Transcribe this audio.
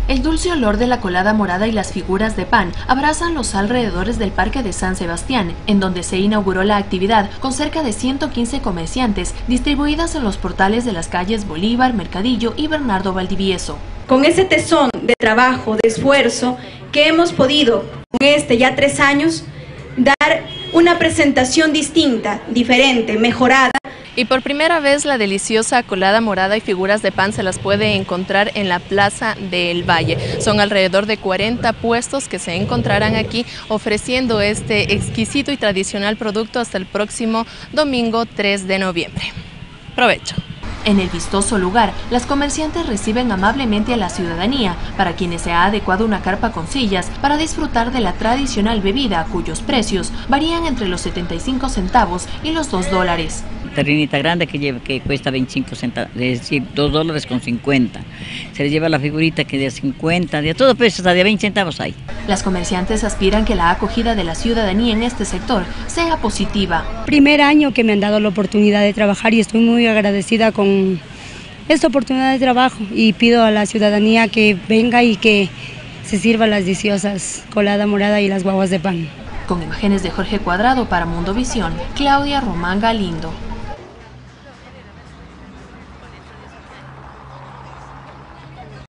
El dulce olor de la colada morada y las figuras de pan abrazan los alrededores del Parque de San Sebastián, en donde se inauguró la actividad con cerca de 115 comerciantes distribuidas en los portales de las calles Bolívar, Mercadillo y Bernardo Valdivieso. Con ese tesón de trabajo, de esfuerzo, que hemos podido, con ya 3 años, dar una presentación distinta, diferente, mejorada. Y por primera vez la deliciosa colada morada y figuras de pan se las puede encontrar en la Plaza del Valle. Son alrededor de 40 puestos que se encontrarán aquí ofreciendo este exquisito y tradicional producto hasta el próximo domingo 3 de noviembre. Provecho. En el vistoso lugar, las comerciantes reciben amablemente a la ciudadanía, para quienes se ha adecuado una carpa con sillas para disfrutar de la tradicional bebida, cuyos precios varían entre los 75 centavos y los $2. Terrinita grande que cuesta 25 centavos, es decir, $2.50. Se le lleva la figurita que de 50, de todo precio, hasta de 20 centavos hay. Las comerciantes aspiran que la acogida de la ciudadanía en este sector sea positiva. Primer año que me han dado la oportunidad de trabajar y estoy muy agradecida con esta oportunidad de trabajo y pido a la ciudadanía que venga y que se sirva las deliciosas colada morada y las guaguas de pan. Con imágenes de Jorge Cuadrado para Mundo Visión, Claudia Román Galindo.